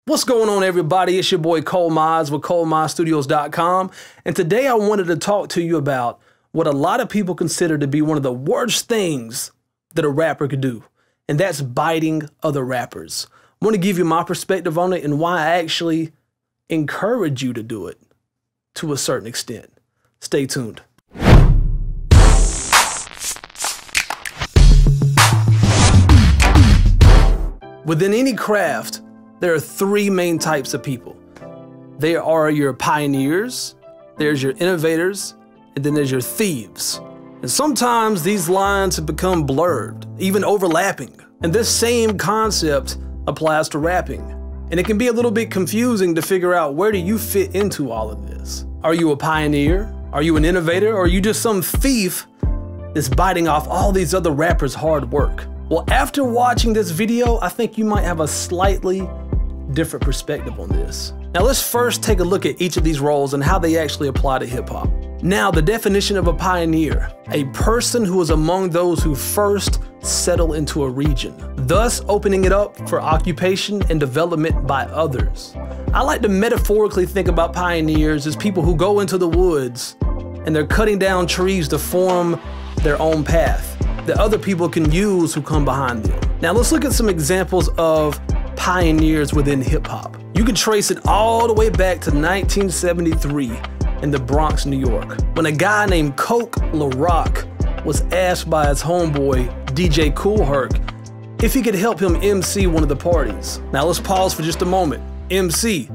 What's going on, everybody? It's your boy Cole Mize with ColeMizeStudios.com, and today I wanted to talk to you about what a lot of people consider to be one of the worst things that a rapper could do, and that's biting other rappers. I want to give you my perspective on it and why I actually encourage you to do it to a certain extent. Stay tuned. Within any craft, there are three main types of people. There are your pioneers, there's your innovators, and then there's your thieves. And sometimes these lines have become blurred, even overlapping. And this same concept applies to rapping. And it can be a little bit confusing to figure out, where do you fit into all of this? Are you a pioneer? Are you an innovator? Or are you just some thief that's biting off all these other rappers' hard work? Well, after watching this video, I think you might have a slightly different perspective on this. Now let's first take a look at each of these roles and how they actually apply to hip hop. Now, the definition of a pioneer: a person who is among those who first settle into a region, thus opening it up for occupation and development by others. I like to metaphorically think about pioneers as people who go into the woods and they're cutting down trees to form their own path that other people can use who come behind them. Now let's look at some examples of pioneers within hip hop. You can trace it all the way back to 1973 in the Bronx, New York, when a guy named Coke La Rock was asked by his homeboy, DJ Kool Herc, if he could help him MC one of the parties. Now let's pause for just a moment. MC.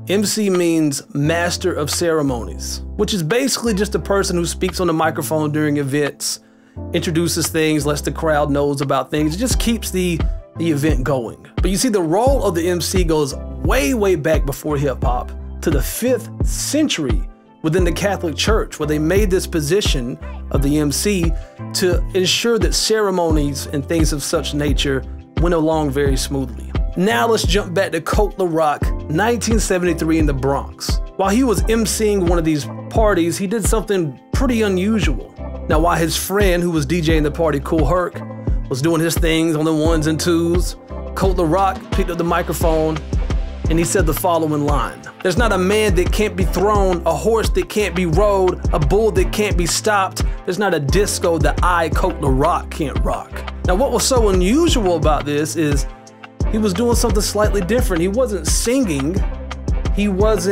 MC means Master of Ceremonies, which is basically just a person who speaks on the microphone during events, introduces things, lets the crowd knows about things. It just keeps the event going. But you see, the role of the MC goes way back before hip hop to the 5th century within the Catholic Church, where they made this position of the MC to ensure that ceremonies and things of such nature went along very smoothly. Now let's jump back to Coke La Rock, 1973 in the Bronx. While he was MCing one of these parties, he did something pretty unusual. Now, while his friend who was DJing the party, Kool Herc, was doing his things on the ones and twos, Coke La Rock picked up the microphone and he said the following line: "There's not a man that can't be thrown, a horse that can't be rode, a bull that can't be stopped. There's not a disco that I, Coke La Rock, can't rock." Now, what was so unusual about this is he was doing something slightly different. He wasn't singing. He was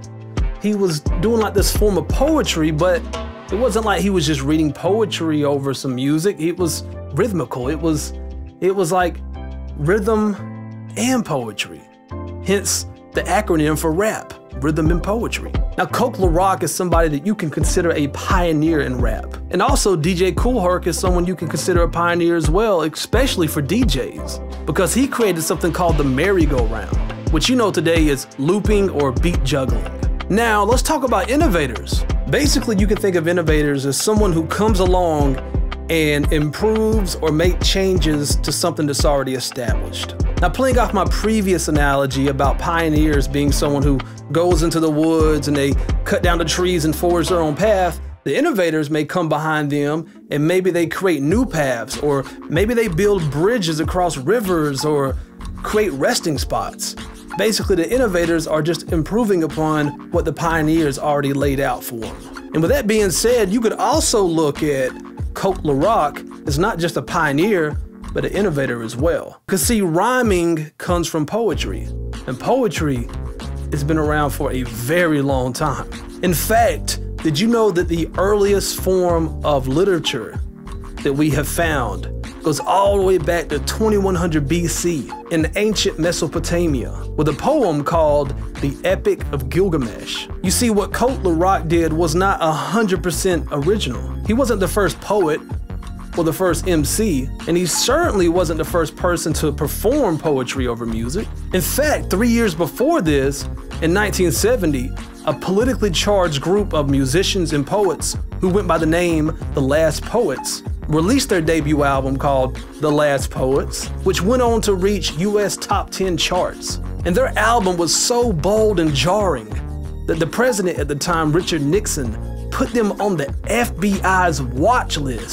doing like this form of poetry, but it wasn't like he was just reading poetry over some music. It was rhythmical. It was like rhythm and poetry. Hence the acronym for rap, rhythm and poetry. Now, Coke La Rock is somebody that you can consider a pioneer in rap. And also DJ Kool Herc is someone you can consider a pioneer as well, especially for DJs, because he created something called the merry-go-round, which you know today is looping or beat juggling. Now let's talk about innovators. Basically, you can think of innovators as someone who comes along and improves or makes changes to something that's already established. Now, playing off my previous analogy about pioneers being someone who goes into the woods and they cut down the trees and forge their own path, the innovators may come behind them and maybe they create new paths, or maybe they build bridges across rivers or create resting spots. Basically, the innovators are just improving upon what the pioneers already laid out for them. And with that being said, you could also look at Coke La Rock as not just a pioneer, but an innovator as well. Because see, rhyming comes from poetry, and poetry has been around for a very long time. In fact, did you know that the earliest form of literature that we have found goes all the way back to 2100 BC in ancient Mesopotamia with a poem called the Epic of Gilgamesh? You see, what Coke La Rock did was not 100% original. He wasn't the first poet or the first MC, and he certainly wasn't the first person to perform poetry over music. In fact, 3 years before this, in 1970, a politically charged group of musicians and poets who went by the name The Last Poets released their debut album called The Last Poets, which went on to reach US top 10 charts. And their album was so bold and jarring that the president at the time, Richard Nixon, put them on the FBI's watch list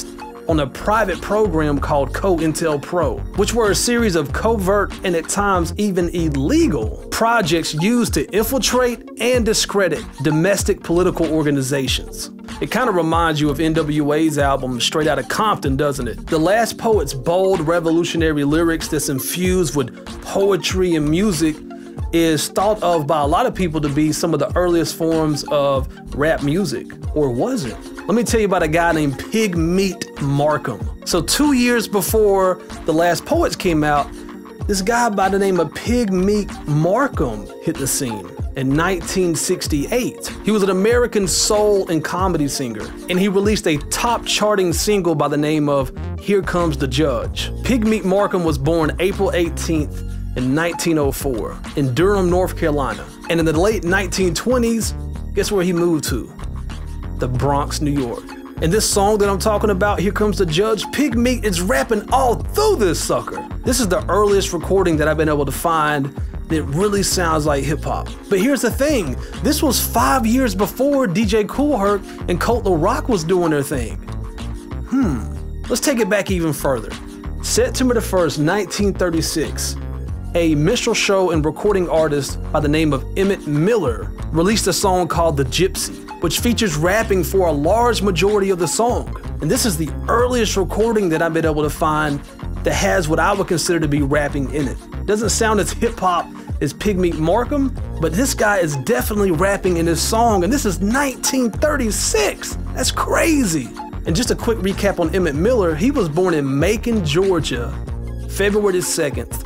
on a private program called COINTELPRO, which were a series of covert and at times even illegal projects used to infiltrate and discredit domestic political organizations. It kind of reminds you of NWA's album Straight Outta Compton, doesn't it? The Last Poet's bold revolutionary lyrics that's infused with poetry and music is thought of by a lot of people to be some of the earliest forms of rap music, or was it? Let me tell you about a guy named Pig Meat Markham. So 2 years before The Last Poets came out, this guy by the name of Pig Meat Markham hit the scene in 1968. He was an American soul and comedy singer, and he released a top charting single by the name of Here Comes the Judge. Pig Meat Markham was born April 18th in 1904 in Durham, North Carolina. And in the late 1920s, guess where he moved to? The Bronx, New York. And this song that I'm talking about, Here Comes the Judge, Pig Meat is rapping all through this sucker. This is the earliest recording that I've been able to find that really sounds like hip hop. But here's the thing, this was 5 years before DJ Kool Herc and Colt La Rock was doing their thing. Let's take it back even further. September the 1st, 1936, a minstrel show and recording artist by the name of Emmett Miller released a song called The Gypsy, which features rapping for a large majority of the song. And this is the earliest recording that I've been able to find that has what I would consider to be rapping in it. It doesn't sound as hip hop as Pig Meat Markham, but this guy is definitely rapping in this song, and this is 1936. That's crazy. And just a quick recap on Emmett Miller, he was born in Macon, Georgia, February 2nd,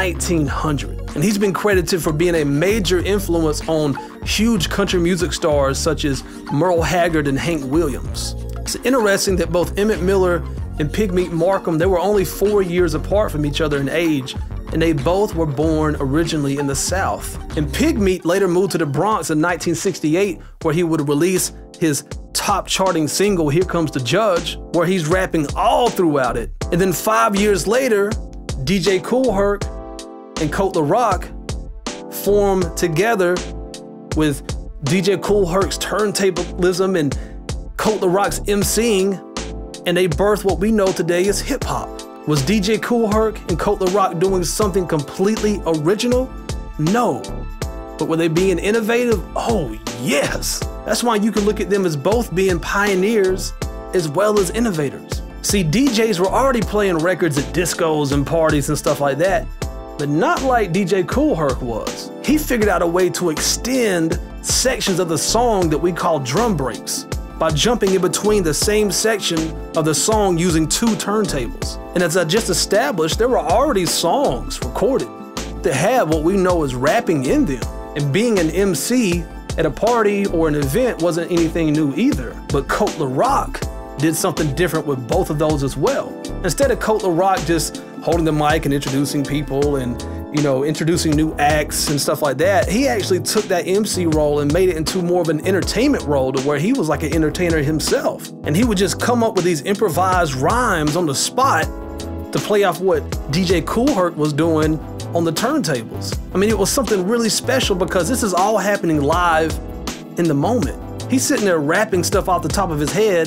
1900. And he's been credited for being a major influence on huge country music stars such as Merle Haggard and Hank Williams. It's interesting that both Emmett Miller and Pig Meat Markham, they were only 4 years apart from each other in age, and they both were born originally in the South. And Pig Meat later moved to the Bronx in 1968, where he would release his top charting single, Here Comes the Judge, where he's rapping all throughout it. And then 5 years later, DJ Kool Herc and Colt La Rock formed together with DJ Kool Herc's turntablism and Colt La Rock's MCing, and they birthed what we know today as hip hop. Was DJ Kool Herc and Colt La Rock doing something completely original? No. But were they being innovative? Oh, yes. That's why you can look at them as both being pioneers as well as innovators. See, DJs were already playing records at discos and parties and stuff like that, but not like DJ Kool Herc was. He figured out a way to extend sections of the song that we call drum breaks by jumping in between the same section of the song using two turntables. And as I just established, there were already songs recorded that had what we know as rapping in them. And being an MC at a party or an event wasn't anything new either. But Colt La Rock did something different with both of those as well. Instead of Colt La Rock just holding the mic and introducing people and, you know, introducing new acts and stuff like that, he actually took that MC role and made it into more of an entertainment role, to where he was like an entertainer himself. And he would just come up with these improvised rhymes on the spot to play off what DJ Kool Herc was doing on the turntables. I mean, it was something really special because this is all happening live in the moment. He's sitting there rapping stuff off the top of his head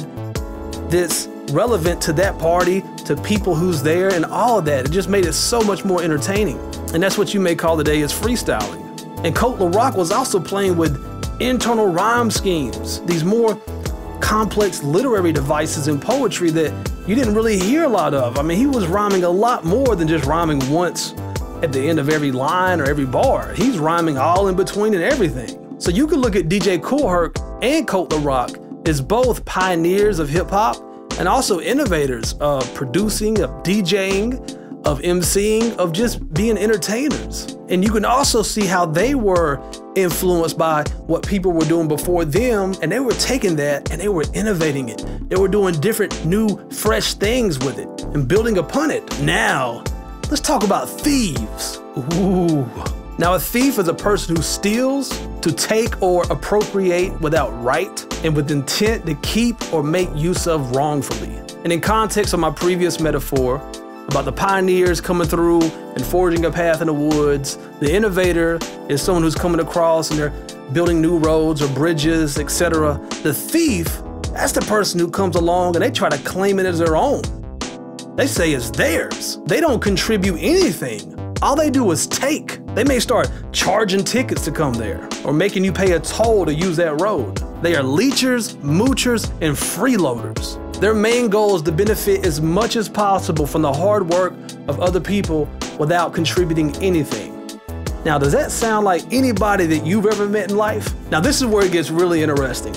that's relevant to that party, to people who's there, and all of that. It just made it so much more entertaining. And that's what you may call today as freestyling. And Colt La Rock was also playing with internal rhyme schemes, these more complex literary devices in poetry that you didn't really hear a lot of. I mean, he was rhyming a lot more than just rhyming once at the end of every line or every bar. He's rhyming all in between and everything. So you could look at DJ Kool Herc and Colt La Rock as both pioneers of hip hop and also innovators of producing, of DJing, of MCing, of just being entertainers. And you can also see how they were influenced by what people were doing before them, and they were taking that and they were innovating it. They were doing different, new, fresh things with it and building upon it. Now, let's talk about thieves. Ooh. Now, a thief is a person who steals to take or appropriate without right and with intent to keep or make use of wrongfully. And in context of my previous metaphor about the pioneers coming through and forging a path in the woods, the innovator is someone who's coming across and they're building new roads or bridges, etc. The thief That's the person who comes along and they try to claim it as their own. They say it's theirs. They don't contribute anything. All they do is take. They may start charging tickets to come there or making you pay a toll to use that road. They are leechers, moochers, and freeloaders. Their main goal is to benefit as much as possible from the hard work of other people without contributing anything. Now, does that sound like anybody that you've ever met in life? Now, this is where it gets really interesting.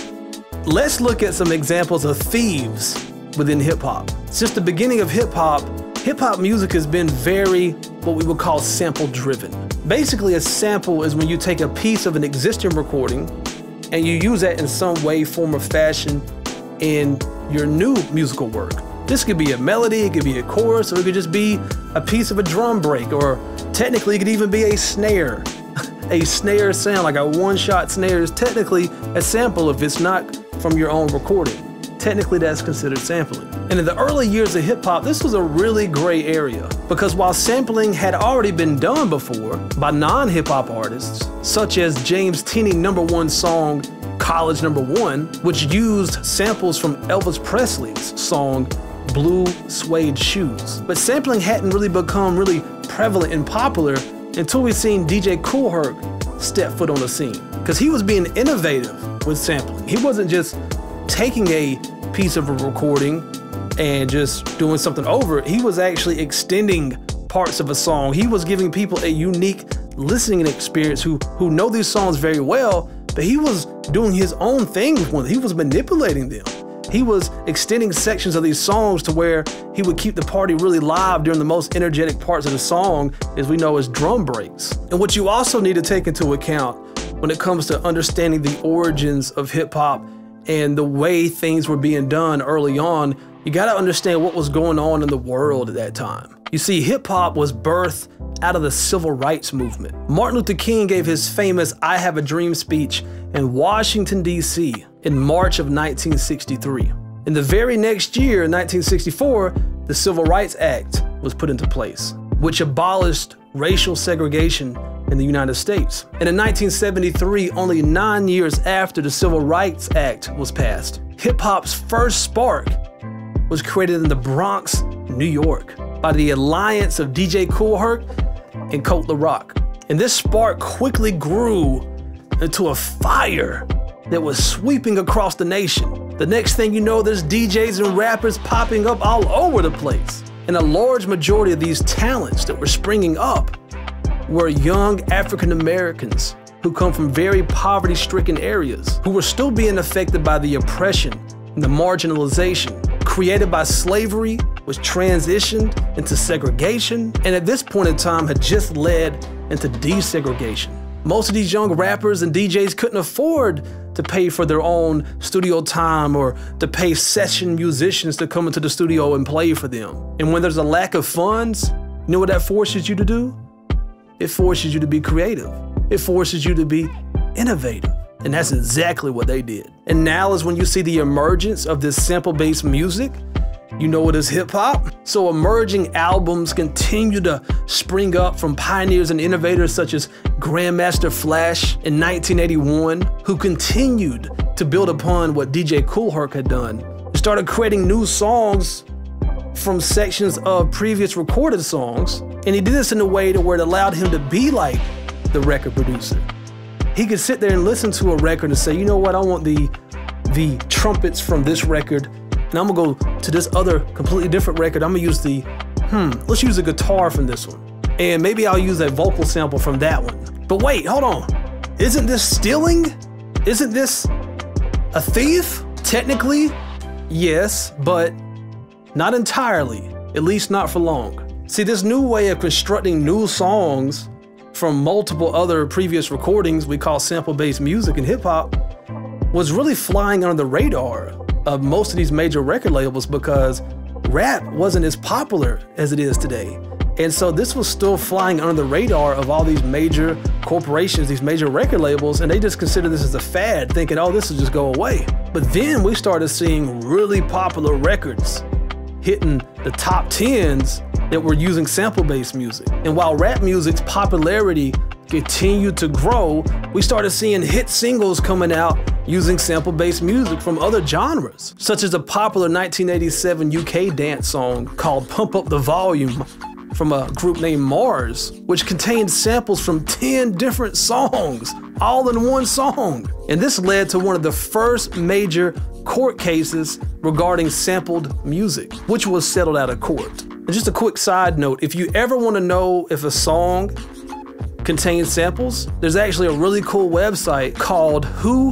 Let's look at some examples of thieves within hip hop. Since the beginning of hip hop music has been very, what we would call sample driven. Basically, a sample is when you take a piece of an existing recording and you use that in some way, form, or fashion in your new musical work. This could be a melody, it could be a chorus, or it could just be a piece of a drum break, or technically it could even be a snare. A snare sound, like a one-shot snare, is technically a sample if it's not from your own recording. Technically, that's considered sampling. And in the early years of hip hop, this was a really gray area because while sampling had already been done before by non-hip hop artists, such as James Tenney #1 song, College #1, which used samples from Elvis Presley's song, Blue Suede Shoes. But sampling hadn't really become really prevalent and popular until we seen DJ Kool Herc step foot on the scene. Because he was being innovative with sampling. He wasn't just taking a piece of a recording and just doing something over it. He was actually extending parts of a song. He was giving people a unique listening experience who know these songs very well, but he was doing his own thing with them. He was manipulating them. He was extending sections of these songs to where he would keep the party really live during the most energetic parts of the song, as we know as drum breaks. And what you also need to take into account when it comes to understanding the origins of hip hop and the way things were being done early on, you gotta understand what was going on in the world at that time. You see, hip hop was birthed out of the civil rights movement. Martin Luther King gave his famous "I Have a Dream" speech in Washington, D.C. in March of 1963. In the very next year, in 1964, the Civil Rights Act was put into place, which abolished racial segregation in the United States. And in 1973, only 9 years after the Civil Rights Act was passed, hip-hop's first spark was created in the Bronx, New York, by the alliance of DJ Kool Herc and Coke La Rock. And this spark quickly grew into a fire that was sweeping across the nation. The next thing you know, there's DJs and rappers popping up all over the place. And a large majority of these talents that were springing up were young African Americans who come from very poverty-stricken areas, who were still being affected by the oppression and the marginalization created by slavery, was transitioned into segregation, and at this point in time had just led into desegregation. Most of these young rappers and DJs couldn't afford to pay for their own studio time or to pay session musicians to come into the studio and play for them. And when there's a lack of funds, you know what that forces you to do? It forces you to be creative. It forces you to be innovative. And that's exactly what they did. And now is when you see the emergence of this sample-based music. You know it is hip hop. So emerging albums continue to spring up from pioneers and innovators such as Grandmaster Flash in 1981, who continued to build upon what DJ Kool Herc had done. He started creating new songs from sections of previous recorded songs, and he did this in a way to where it allowed him to be like the record producer. He could sit there and listen to a record and say, you know what, I want the trumpets from this record, and I'm gonna go to this other completely different record. I'm gonna use let's use a guitar from this one. And maybe I'll use a vocal sample from that one. But wait, hold on. Isn't this stealing? Isn't this a thief? Technically, yes, but not entirely, at least not for long. See, this new way of constructing new songs from multiple other previous recordings we call sample-based music in hip hop was really flying under the radar of most of these major record labels because rap wasn't as popular as it is today. And so this was still flying under the radar of all these major corporations, these major record labels, and they just considered this as a fad, thinking, oh, this will just go away. But then we started seeing really popular records hitting the top 10s that were using sample-based music. And while rap music's popularity continued to grow, we started seeing hit singles coming out using sample-based music from other genres, such as a popular 1987 UK dance song called Pump Up the Volume from a group named Mars, which contained samples from 10 different songs, all in one song. And this led to one of the first major court cases regarding sampled music, which was settled out of court. And just a quick side note, if you ever want to know if a song contains samples, there's actually a really cool website called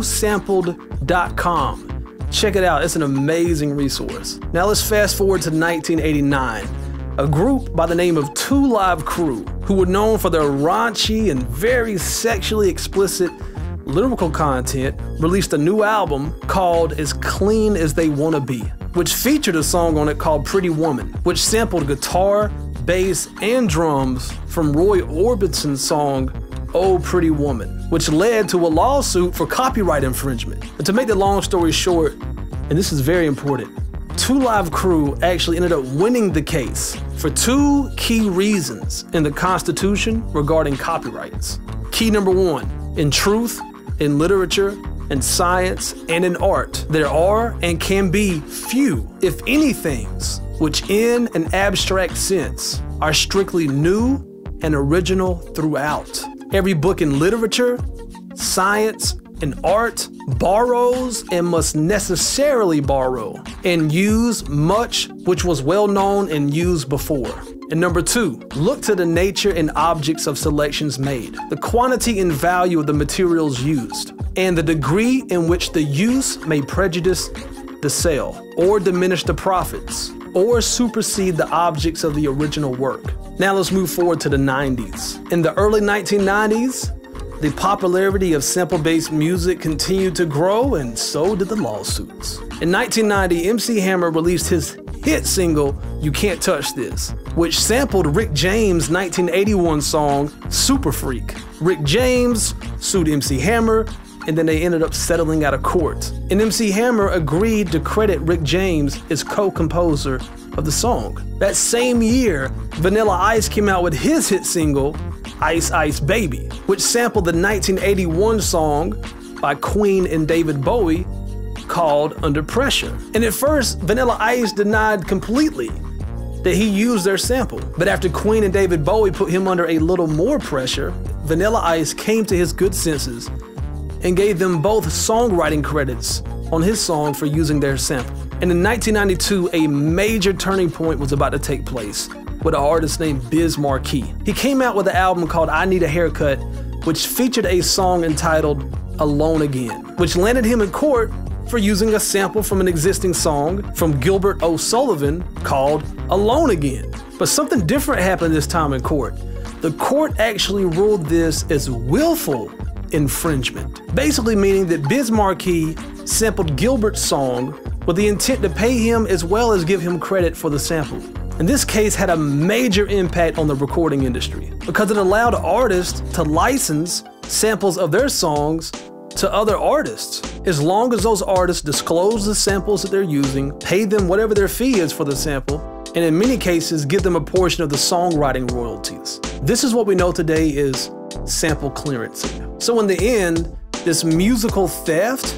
whosampled.com. Check it out, it's an amazing resource. Now let's fast forward to 1989. A group by the name of 2 Live Crew, who were known for their raunchy and very sexually explicit lyrical content, released a new album called As Clean As They Wanna Be, which featured a song on it called Pretty Woman, which sampled guitar, bass, and drums from Roy Orbison's song Oh Pretty Woman, which led to a lawsuit for copyright infringement. But to make the long story short, and this is very important, 2 Live Crew actually ended up winning the case for 2 key reasons in the Constitution regarding copyrights. Key number 1, in truth, in literature, in science, and in art, there are and can be few, if any, things which in an abstract sense are strictly new and original throughout. Every book in literature, science, and art borrows and must necessarily borrow and use much which was well known and used before. And number 2, look to the nature and objects of selections made, the quantity and value of the materials used, and the degree in which the use may prejudice the sale, or diminish the profits, or supersede the objects of the original work. Now let's move forward to the 90s. In the early 1990s, the popularity of sample-based music continued to grow, and so did the lawsuits. In 1990, MC Hammer released his hit single, You Can't Touch This, which sampled Rick James' 1981 song, Super Freak. Rick James sued MC Hammer, and then they ended up settling out of court. And MC Hammer agreed to credit Rick James as co-composer of the song. That same year, Vanilla Ice came out with his hit single, Ice Ice Baby, which sampled the 1981 song by Queen and David Bowie called Under Pressure. And at first, Vanilla Ice denied completely that he used their sample. But after Queen and David Bowie put him under a little more pressure, Vanilla Ice came to his good senses and gave them both songwriting credits on his song for using their sample. And in 1992, a major turning point was about to take place with an artist named Biz Markie. He came out with an album called I Need a Haircut, which featured a song entitled Alone Again, which landed him in court for using a sample from an existing song from Gilbert O'Sullivan called Alone Again. But something different happened this time in court. The court actually ruled this as willful infringement, basically meaning that Biz Markie sampled Gilbert's song with the intent to pay him as well as give him credit for the sample. And this case had a major impact on the recording industry because it allowed artists to license samples of their songs to other artists, as long as those artists disclose the samples that they're using, pay them whatever their fee is for the sample, and in many cases give them a portion of the songwriting royalties. This is what we know today is sample clearancing. So in the end, this musical theft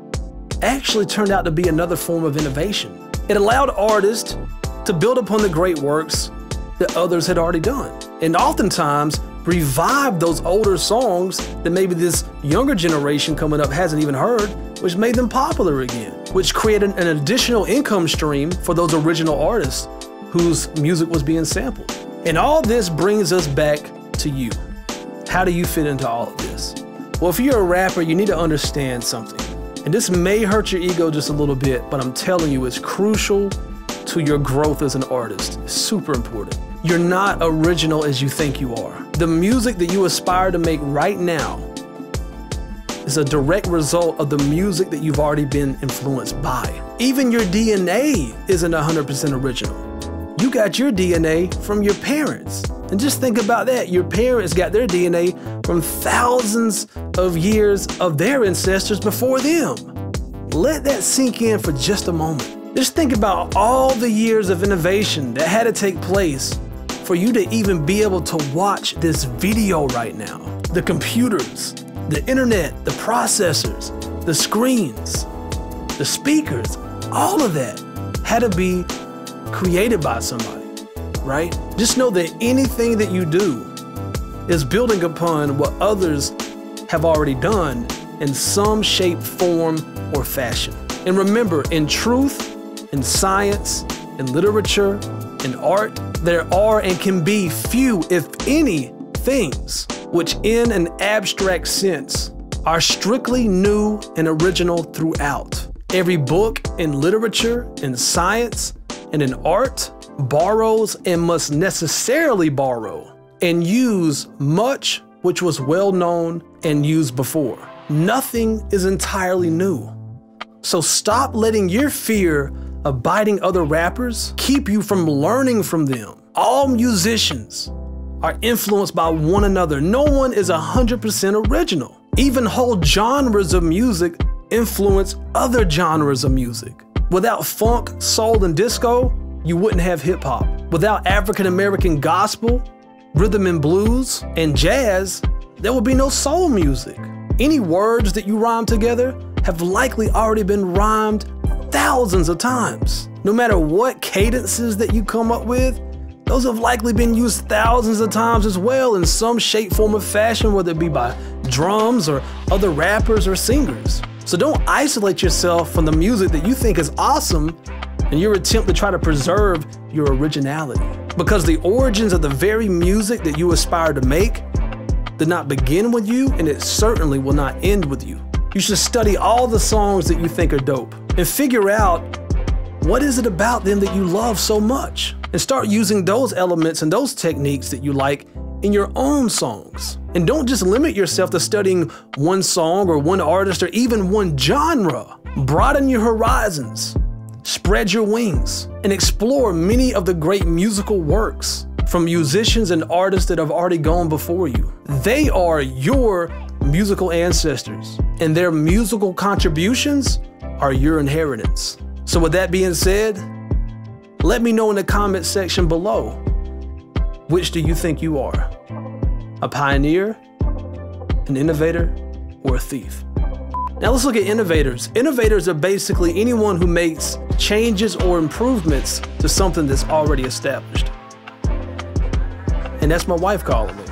actually turned out to be another form of innovation. It allowed artists to build upon the great works that others had already done, and oftentimes revive those older songs that maybe this younger generation coming up hasn't even heard, which made them popular again, which created an additional income stream for those original artists whose music was being sampled. And all this brings us back to you. How do you fit into all of this? Well, if you're a rapper, you need to understand something. And this may hurt your ego just a little bit, but I'm telling you, it's crucial to your growth as an artist. It's super important. You're not original as you think you are. The music that you aspire to make right now is a direct result of the music that you've already been influenced by. Even your DNA isn't 100% original. You got your DNA from your parents. And just think about that. Your parents got their DNA from thousands of years of their ancestors before them. Let that sink in for just a moment. Just think about all the years of innovation that had to take place for you to even be able to watch this video right now. The computers, the internet, the processors, the screens, the speakers, all of that had to be created by somebody, right? Just know that anything that you do is building upon what others have already done in some shape, form, or fashion. And remember, in truth, in science, in literature, in art, there are and can be few, if any, things which in an abstract sense are strictly new and original throughout. Every book in literature, in science, and in art borrows and must necessarily borrow and use much which was well known and used before. Nothing is entirely new. So stop letting your fear of biting other rappers keep you from learning from them. All musicians are influenced by one another. No one is 100% original. Even whole genres of music influence other genres of music. Without funk, soul, and disco, you wouldn't have hip hop. Without African-American gospel, rhythm and blues, and jazz, there would be no soul music. Any words that you rhyme together have likely already been rhymed thousands of times. No matter what cadences that you come up with, those have likely been used thousands of times as well in some shape, form, or fashion, whether it be by drums or other rappers or singers. So don't isolate yourself from the music that you think is awesome in your attempt to try to preserve your originality. Because the origins of the very music that you aspire to make did not begin with you, and it certainly will not end with you. You should study all the songs that you think are dope and figure out what is it about them that you love so much, and start using those elements and those techniques that you like in your own songs. And don't just limit yourself to studying one song or one artist or even one genre. Broaden your horizons, spread your wings, and explore many of the great musical works from musicians and artists that have already gone before you. They are your musical ancestors, and their musical contributions are your inheritance. So with that being said, let me know in the comment section below, which do you think you are? A pioneer, an innovator, or a thief? Now let's look at innovators. Innovators are basically anyone who makes changes or improvements to something that's already established. And that's my wife calling me.